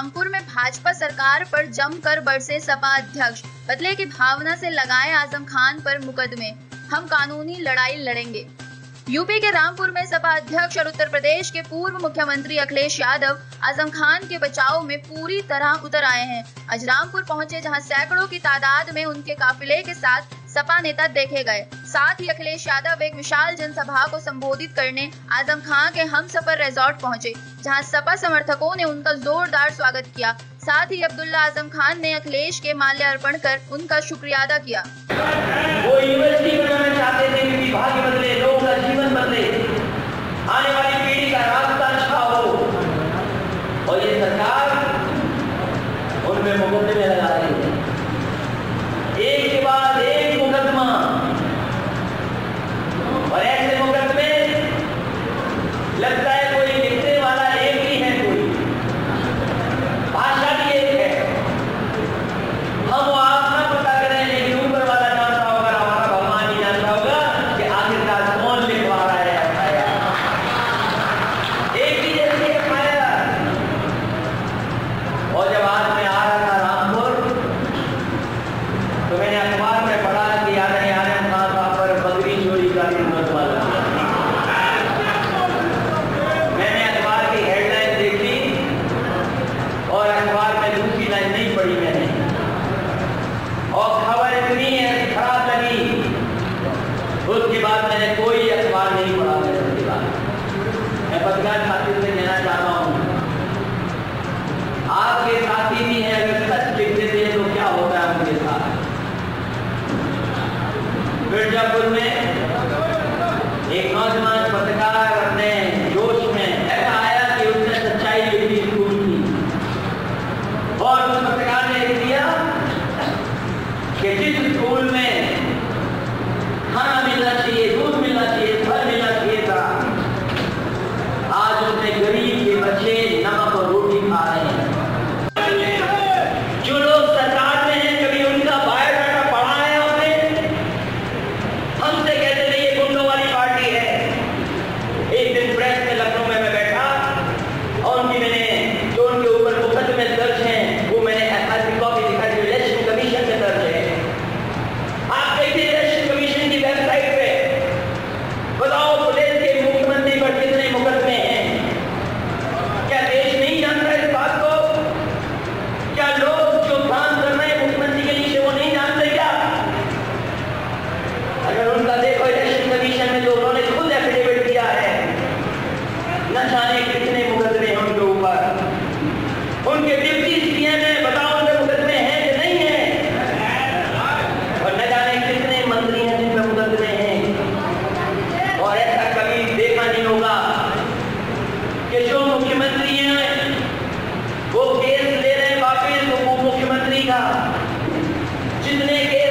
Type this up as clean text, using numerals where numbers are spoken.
रामपुर में भाजपा सरकार पर जमकर बरसे सपा अध्यक्ष, बदले की भावना से लगाए आजम खान पर मुकदमे, हम कानूनी लड़ाई लड़ेंगे। यूपी के रामपुर में सपा अध्यक्ष और उत्तर प्रदेश के पूर्व मुख्यमंत्री अखिलेश यादव आजम खान के बचाव में पूरी तरह उतर आए हैं। आज रामपुर पहुंचे, जहां सैकड़ों की तादाद में उनके काफिले के साथ सपा नेता देखे गए। साथ ही अखिलेश यादव एक विशाल जनसभा को संबोधित करने आजम खान के हमसफर रिजॉर्ट पहुंचे, जहां सपा समर्थकों ने उनका जोरदार स्वागत किया। साथ ही अब्दुल्ला आजम खान ने अखिलेश के माल्यार्पण कर उनका शुक्रिया अदा किया। वो यूनिवर्सिटी बनाना चाहते थे कि भाग्य बदले, लोगों का जीवन बदले, आने वाली पीढ़ी का रास्ता अच्छा हो, और ये सरकार उनमें मुकदमे लगा रही है, एक के बाद एक मुकदमा। और ऐसे मुकदमे लगता है कोई लिखने वाला एक ही है, कोई भाषा भी एक है। हम वो आप ना पता करें, लेकिन ऊपर वाला जानता होगा, हमारा भगवान ही जानता होगा कि आखिरकार कौन लिखवा रहा है एफआईआर। एक ही जैसी एफआईआर। और जब आज मैं आ रहा था रामपुर, तो मैंने अखबार में पढ़ा कि आजम खान साहब पर बकरी चोरी का भी मुकदमा लगा। मैंने अखबार की हेडलाइन देखी और अखबार में दूसरी लाइन नहीं पढ़ी मैंने, और खबर इतनी खराब लगी, उसके बाद मैंने कोई अखबार नहीं पढ़ा। उसके बाद मैं पत्रकार साथी से कहना चाहता हूँ, आपके साथी भी हैं, अगर सच लिख देते हैं तो क्या होता है उनके साथ। मिर्जापुर में एक नौजवान पत्रकार अपने जोश में ऐसा आया कि उसने सच्चाई लिखी स्कूल की, और उस पत्रकार ने लिख दिया कि जिस स्कूल में खाना मिलना चाहिए, दूध मिलना चाहिए, फल मिलना चाहिए था, आज उसमें गरीब के बच्चे नमक और रोटी खा रहे हैं। जो लोग सरकार में हैं, कभी उनका बायोडाटा पढ़ा है आपने? हमसे कहते नहीं, ये गुंडों वाली पार्टी है। एक दिन प्रेस में लखनऊ में मैं बैठा, और उनकी मैंने जो उनके ऊपर मुकदमे दर्ज हैं वो मैंने एफआईआर कॉपी दिखाई, जो इलेक्शन कमीशन में दर्ज है। आप देखिए इलेक्शन कमीशन की वेबसाइट पे, बताओ प्रदेश के मुख्यमंत्री पर कितने मुकदमे हैं। क्या देश नहीं जानता इस बात को? क्या लोग जो काम कर रहे हैं मुख्यमंत्री के नीचे वो नहीं जानते क्या? अगर उनका देखो इलेक्शन कमीशन में, जो उन्होंने खुद एफिडेविट दिया है, न जाने कितने मुकदमे हैं उनके ऊपर। उनके डिप्टी सीएम है, बताओ उनके मुकदमे हैं कि नहीं है? और न जाने कितने मंत्री हैं जिन पे मुकदमे हैं। और ऐसा कभी देखा नहीं होगा कि जो मुख्यमंत्री हैं वो केस ले रहे हैं वापिस उप मुख्यमंत्री का, जितने